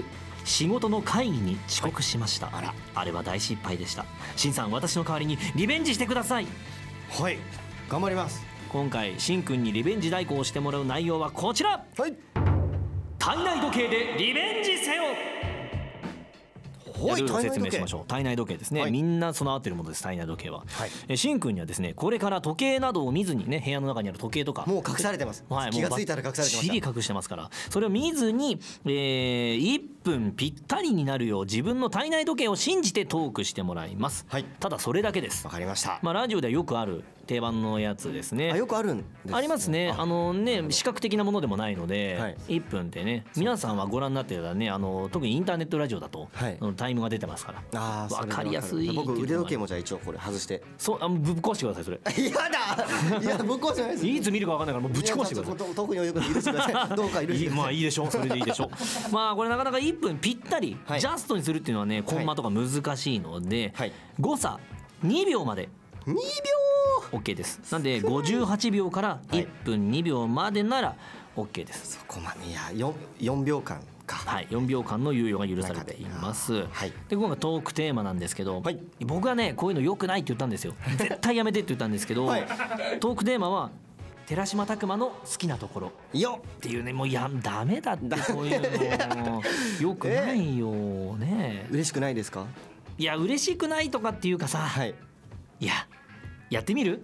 仕事の会議に遅刻しました。あれは大失敗でした。しんさん、私の代わりにリベンジしてください。 はい、頑張ります。 今回しんくんにリベンジ代行をしてもらう内容はこちら。 はい、 体内時計でリベンジせよ。ルールを説明しましょう。体内時計ですね、 はい、 みんな備わっているものです。体内時計は、 はい、 しんくんにはですね、これから時計などを見ずにね、部屋の中にある時計とかもう隠されてます、はい、気がついたら隠されてました。 しっかり隠してますから、それを見ずに、1分ぴったりになるよう自分の体内時計を信じてトークしてもらいます、はい、ただそれだけです。 わかりました。 ラジオではよくある定番のやつですね。 よくあるんです、ね、 ありますね。視覚的なものでもないので、はい、1分ってね、皆さんはご覧になってたらね、特にインターネットラジオだと、はい、タイムが出てますから、分かりやすい。 僕腕時計もじゃあ一応これ外して、 ぶっ壊してくださいそれ。 やだ、いやぶっ壊してないです。 いつ見るか分かんないからもうぶち壊してください。 特に許してください。どうか許してください。 まあいいでしょう、それでいいでしょう。これなかなか1分ぴったり、ジャストにするっていうのはね、コンマとか難しいので、誤差2秒まで 2秒 OK です。なんで58秒から1分2秒までなら OK です。 そこまで、いや 4秒間か。 はい、4秒間の猶予が許されています。はい、で今回トークテーマなんですけど、はい、僕はねこういうの良くないって言ったんですよ。絶対やめてって言ったんですけど、はい、トークテーマは寺島拓磨の好きなところよっていうね、もうダメだってこういうの良くないよね。 嬉しくないですか？ いや嬉しくないとかっていうかさ、はい、いややってみる？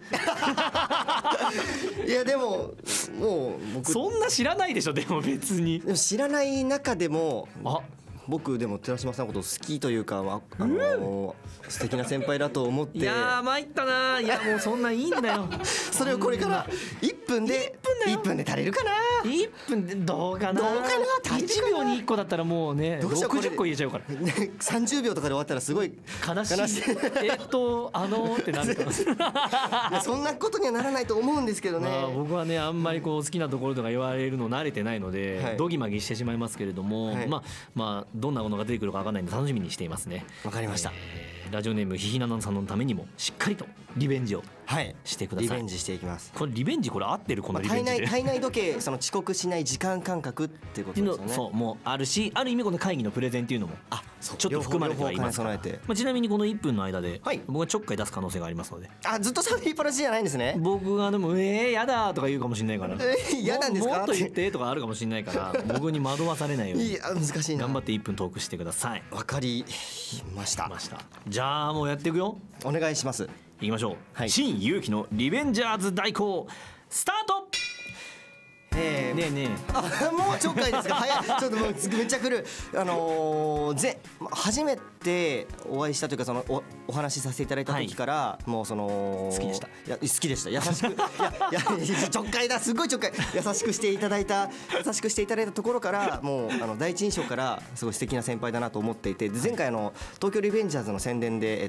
いやでももう僕そんな知らないでしょ。でも別にでも知らない中でも僕でも寺島さんのこと好きというか、素敵な先輩だと思って。 いや参ったな。いやもうそんなんいいんだよ。 それをこれから1分で足りるかな。 1分でどうかな。1秒に1個だったらもうね60個言えちゃうから。 30秒とかで終わったらすごい悲しい。ってなるから。 そんなことにはならないと思うんですけどね。 僕はねあんまりこう好きなところとか言われるの慣れてないので、ドギマギしてしまいますけれども、どんなものが出てくるか分かんないんで楽しみにしていますね。 わかりました。 ラジオネームひひななさんのためにもしっかりとリベンジをしてください。 リベンジしていきます。 これリベンジ合ってる？このリベンジで体内時計、その遅刻しない時間感覚っていうことですよね。 そうもうあるし、ある意味この会議のプレゼンっていうのもちょっと含まれてはいますから。ちなみにこの1分の間で僕がちょっかい出す可能性がありますので。 ずっと喋りっぱなしじゃないんですね。 僕がでもやだとか言うかもしれないから。 やなんですか？ もっと言ってとかあるかもしれないから僕に惑わされないように。 いや難しいな。 頑張って1分トークしてください。 わかりました。 じゃあもうやっていくよ。 お願いします。 いきましょう。新勇気のリベンジャーズ代行スタート。ねえねえ、もうちょっかいですか？早い。ちょっともうめっちゃ来る。初めてお会いしたというか、そのお話しさせていただいた時から、もうその好きでした。 いや好きでした。優しくちょっかいだ。すごいちょっかい。優しくしていただいたところから、もう第一印象からすごい素敵な先輩だなと思っていて、前回東京リベンジャーズの宣伝で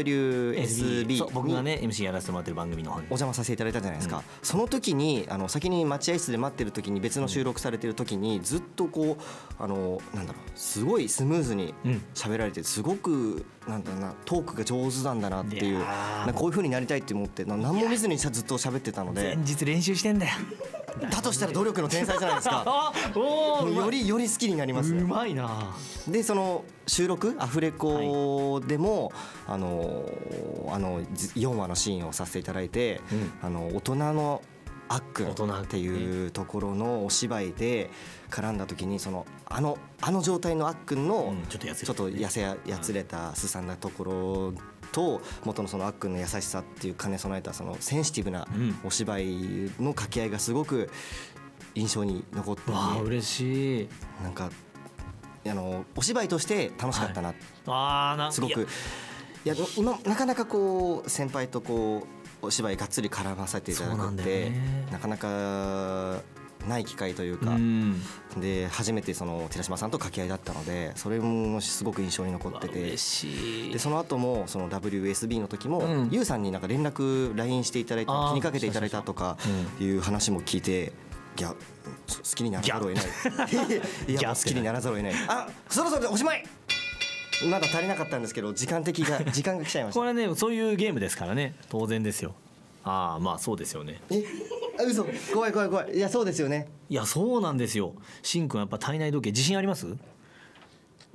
WSB 僕がね MC やらせてもらってる番組の方にお邪魔させていただいたじゃないですか。その時に先に待合室で待ってる時に、別の収録されてる時にずっとこうなんだろう、すごいスムーズに喋られて、すごくなんだろうな、トークが上手なんだなっていう、こういう風になりたいって思って何も見ずにずっと喋ってたので。 前日練習してんだよ。 だとしたら努力の天才じゃないですか。より好きになりますね。 うまいな。 でその収録アフレコでも、4話のシーンをさせていただいて、大人のあっくんっていうところのお芝居で絡んだ時に、あの状態のあっくんのちょっとやつれたすさんだところと、元のそのあっくんの優しさっていう兼ね備えたそのセンシティブなお芝居の掛け合いがすごく印象に残ってて、 嬉しい。 なんかお芝居として楽しかったな、すごく。いや今なかなかこう先輩とこうお芝居がっつり絡ませていただくって、なかなかない機会というか、で初めてその寺島さんと掛け合いだったので、それもすごく印象に残ってて、でその後もその WSB の時も、ゆうさんになんか連絡 LINE していただいた、気にかけていただいたとかいう話も聞いて、いや好きにならざるを得ないいや好きにならざるを得ない。そろそろおしまい。まだ足りなかったんですけど、時間が来ちゃいました。 これね、そういうゲームですからね、当然ですよ。まあそうですよね。 嘘、怖い。いやそうですよね。 いやそうなんですよ。しんくんやっぱ体内時計自信あります？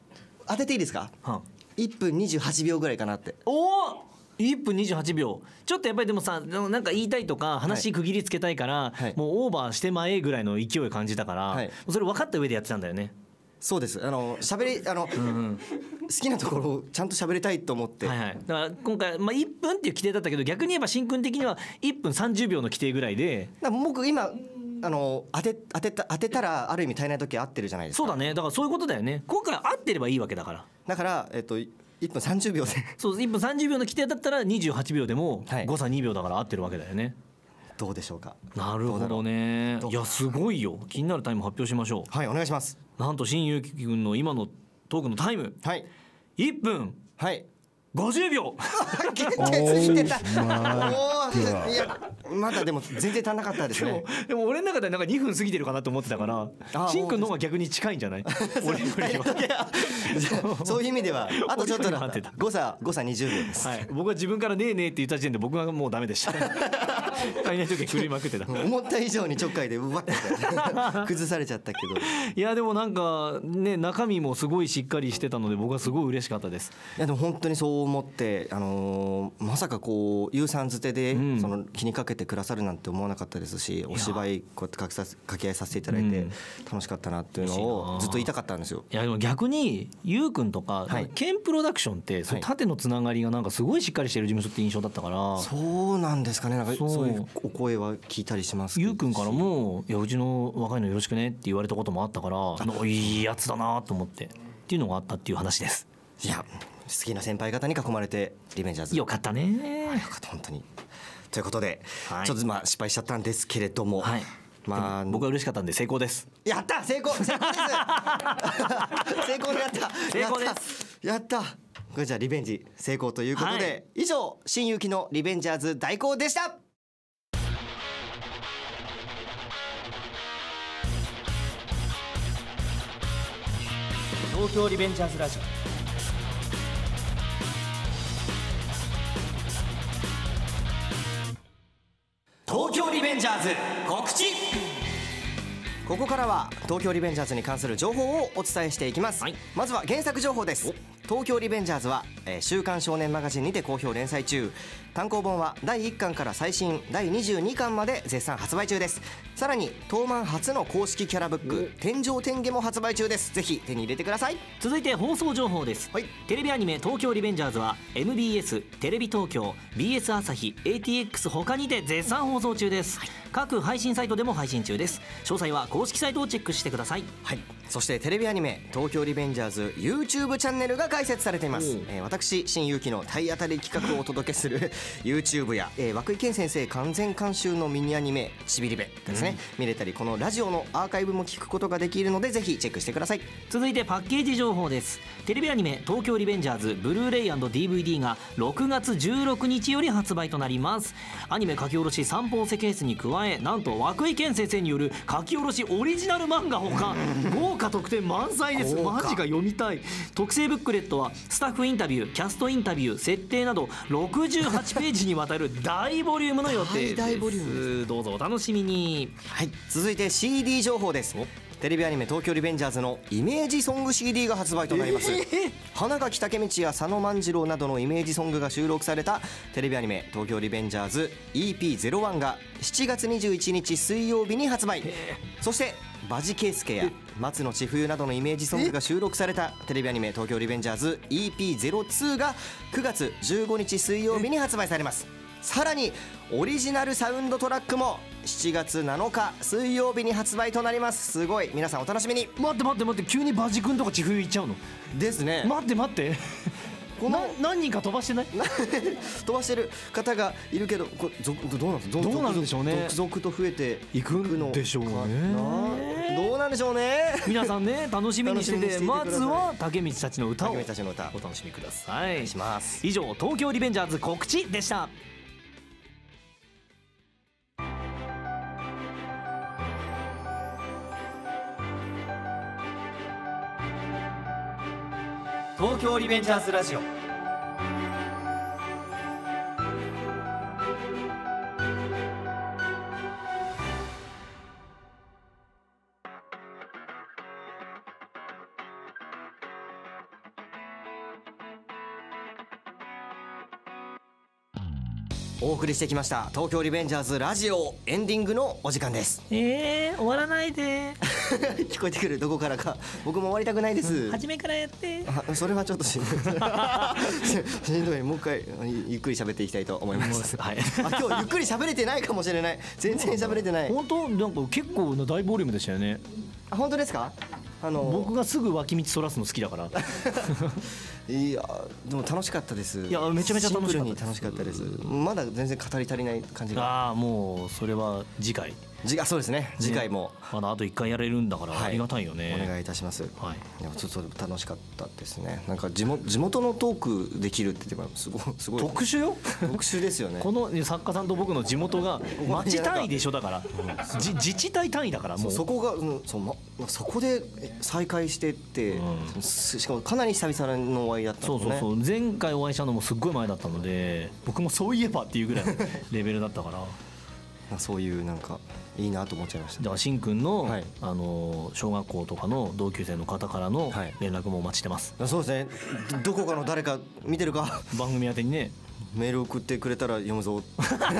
当てていいですか？1分28秒ぐらいかなって。 おお、1分28秒。ちょっとやっぱりでもさ、なんか言いたいとか話区切りつけたいから、 はい、 もうオーバーしてまえぐらいの勢い感じたから、はい、それ分かった上でやってたんだよね。 そうです。喋り好きなところをちゃんと喋りたいと思って、 はいはい、だから今回、1分っていう規定だったけど、逆に言えばしんくん的には1分30秒の規定ぐらいで、 僕今当てたらある意味足りない時合ってるじゃないですか。 そうだね。だからそういうことだよね。今回合ってればいいわけだから。 だから1分30秒でそう、1分30秒の規定だったら28秒でも誤差2秒だから合ってるわけだよね。 どうでしょうか？ なるほどね。いやすごいよ。気になるタイム発表しましょう。 はい、お願いします。 なんと新ゆうきくんの今のトークのタイム、 はい、 1分50秒。 結構ついてた。いやまだでも全然足んなかったですね。 でも俺の中でなんか2分過ぎてるかなと思ってたから、しんくんの方が逆に近いんじゃない？俺よりは。 そういう意味ではあとちょっとだった。誤差20秒です。 はい、僕は自分からねえねえって言った時点で僕はもうダメでした。足りない時は狂いまくってた。 思った以上にちょっかいでうわって崩されちゃったけど。 いやでもなんかね、中身もすごいしっかりしてたので僕はすごい嬉しかったです。 いやでも本当にそう思って、まさかこう有さんづてで、その気にかけてくださるなんて思わなかったですし、お芝居こうやって掛け合いさせていただいて楽しかったなっていうのをずっと言いたかったんですよ。 いやでも逆にゆうくんとか、ケンプロダクションってその縦のつながりがなんかすごいしっかりしてる事務所って印象だったから。 そうなんですかね。なんかそういうお声は聞いたりしますけど、 ゆうくんからもいやうちの若いのよろしくねって言われたこともあったから、いいやつだなと思ってっていうのがあったっていう話です。 いや好きな先輩方に囲まれてリベンジャーズよかったね。 よかった本当に。ということで、ちょっと失敗しちゃったんですけれども、僕は嬉しかったんで成功です。 やった成功です。成功になった。 成功です。 やった。これじゃあリベンジ成功ということで、以上新ゆきのリベンジャーズ代行でした。 東京リベンジャーズラジオ。東京リベンジャーズ告知。 ここからは東京リベンジャーズに関する情報をお伝えしていきます。まずは原作情報です。東京リベンジャーズは、週刊少年マガジンにて好評連載中。単行本は第1巻から最新第22巻まで絶賛発売中です。さらに東漫初の公式キャラブック天上天下も発売中です。ぜひ手に入れてください。 続いて放送情報です。テレビアニメ東京リベンジャーズは MBS テレビ東京 BS 朝日 ATX 他にて絶賛放送中です。各配信サイトでも配信中です。詳細は公式サイトをチェックしてください。 そしてテレビアニメ東京リベンジャーズ YouTube チャンネルが開設されています。私新ゆうきの体当たり企画をお届けするYouTube や、涌井健先生完全監修のミニアニメちびりべですね、見れたりこのラジオのアーカイブも聞くことができるのでぜひチェックしてください。 続いてパッケージ情報です。テレビアニメ東京リベンジャーズブルーレイ&DVD が6月16日より発売となります。アニメ書き下ろし三宝石ケースに加え、なんと涌井健先生による書き下ろしオリジナル漫画ほか豪華特典満載です。マジか読みたい。特製ブックレットはスタッフインタビュー、キャストインタビュー、設定など68ページにわたる大ボリュームの予定です。 大ボリューム。 どうぞお楽しみに。 続いて CD 情報です。テレビアニメ東京リベンジャーズのイメージソング CD が発売となります。花垣武道や佐野万次郎などのイメージソングが収録されたテレビアニメ東京リベンジャーズ EP01 が7月21日水曜日に発売。そしてバジケイスケや松野千冬などのイメージソングが収録されたテレビアニメ東京リベンジャーズ EP02 が9月15日水曜日に発売されます。さらにオリジナルサウンドトラックも7月7日水曜日に発売となります。すごい、皆さんお楽しみに。 待って急にバジ君とか千冬いっちゃうのですね。 待ってこの何人か飛ばしてない飛ばしてる方がいるけど、これどうなんでしょうね。続々と増えていくんでしょうね。 どうなんでしょうね。 皆さんね楽しみにしてて、まずは竹道たちの歌をお楽しみください。 お願いします。 以上東京リベンジャーズ告知でした。 東京リベンジャーズラジオ。 お送りしてきました東京リベンジャーズラジオエンディングのお時間です。 終わらないで聞こえてくる、どこからか。僕も終わりたくないです。 初めからやって。 それはちょっとしんどいしんどい。もう一回ゆっくり喋っていきたいと思います。 はい、 今日ゆっくり喋れてないかもしれない。全然喋れてない。 本当なんか結構な大ボリュームでしたよね。 本当ですか？ 僕がすぐ脇道そらすの好きだからいやでも楽しかったです。 いやめちゃめちゃ楽しかったです。 シンプルに楽しかったです。まだ全然語り足りない感じが。 ああもうそれは次回。 そうですね。次回もまだあと1回やれるんだからありがたいよね。 お願いいたします。 はい。 いやちょっと楽しかったですね。なんか地元のトークできるって言えばすごい特殊よ。 特殊ですよね。 この作家さんと僕の地元が町単位でしょ。だから自治体単位だからもうそこがそこで再会してって、しかもかなり久々のお会いだったんですね。 そう前回お会いしたのもすっごい前だったので僕もそういえばっていうぐらいのレベルだったからそういうなんかいいなと思っちゃいました。 だからしんくんの、小学校とかの同級生の方からの連絡もお待ちしてます。 そうですね。どこかの誰か見てるか番組宛てにねメール送ってくれたら読むぞ。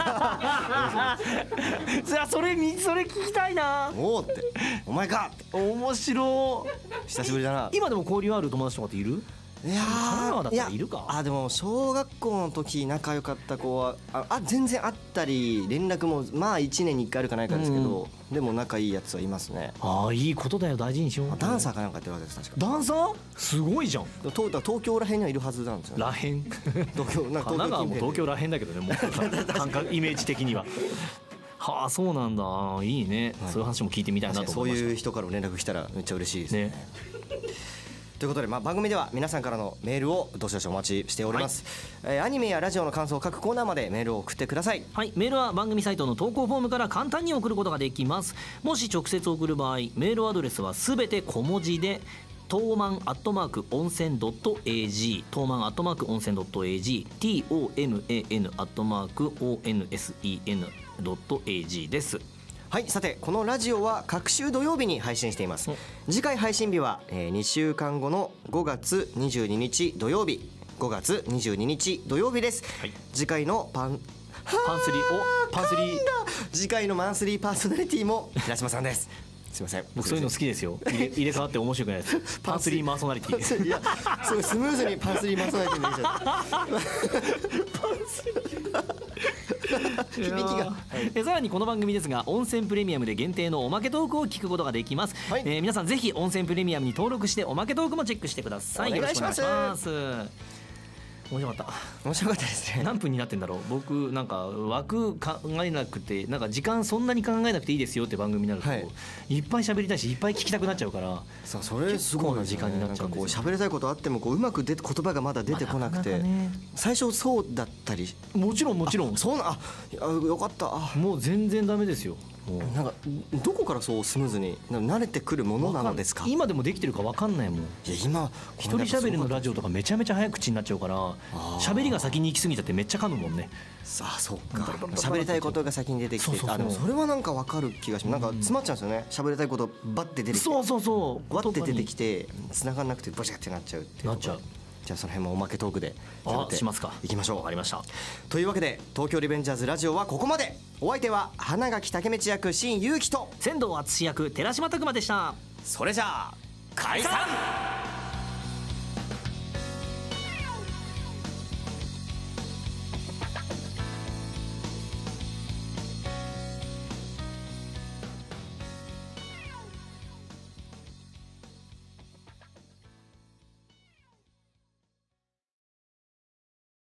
それ聞きたいな。 おってお前か。 面白い。 久しぶりだな。 今でも交流ある友達とかっている？ いやーいるか。 でも小学校の時仲良かった子は全然あったり連絡もまあ1年に1回あるかないかですけど、でも仲いいやつはいますね。 いいことだよ。大事にしよう。 ダンサーかなんかやってるわけです。確かダンサーすごいじゃん。 東京ら辺にはいるはずなんですよね。 らへん神奈川も東京らへんだけどねもう感覚イメージ的には。はあそうなんだ。いいね、そういう話も聞いてみたいなと思いました。 そういう人から連絡来たらめっちゃ嬉しいですね。ということで、番組では皆さんからのメールをどしどしお待ちしております。アニメやラジオの感想を各コーナーまでメールを送ってください。 はい、メールは番組サイトの投稿フォームから簡単に送ることができます。もし直接送る場合メールアドレスはすべて小文字でトーマン温泉.ag トーマン温泉.ag TOMAN @onsen.ag です。 はい、さてこのラジオは各週土曜日に配信しています。次回配信日は2週間後の5月22日土曜日です。次回の次回のマンスリーパーソナリティも平島さんです。すみません。 僕そういうの好きですよ。入れ替わって面白くないです。パンスリーマーソナリティ。 いや、すごいスムーズにパンスリーマーソナリティにできちゃった。パンスリー。響きが。 さらにこの番組ですが温泉プレミアムで限定のおまけトークを聞くことができます。皆さんぜひ温泉プレミアムに登録しておまけトークもチェックしてください。 お願いします。 面白かった。 面白かったですね。 何分になってんだろう。僕なんか枠考えなくてなんか時間そんなに考えなくていいですよって番組になると、いっぱい喋りたいしいっぱい聞きたくなっちゃうからそれすごいな時間になっちゃうんですよ。 喋りたいことあってもうまく言葉がまだ出てこなくて、最初そうだったりもちろんそうなよかった。 もう全然ダメですよ。 なんかどこからそうスムーズに慣れてくるものなのですか。 今でもできてるか分かんないもん。いや今一人喋りのラジオとかめちゃめちゃ早口になっちゃうから喋りが先に行き過ぎちゃってめっちゃ噛むもんね。 そっか。喋りたいことが先に出てきて、でもそれはなんか分かる気がします。なんか詰まっちゃうんですよね。喋りたいことバッて出てきて、バッて出てきて繋がんなくてバシャってなっちゃうっていう。 なっちゃう。 じゃあその辺もおまけトークでしますか。 いきましょう。 わかりました。 というわけで東京リベンジャーズラジオはここまで。お相手は花垣武道役新勇気と仙道敦役寺島拓磨でした。 それじゃあ解散。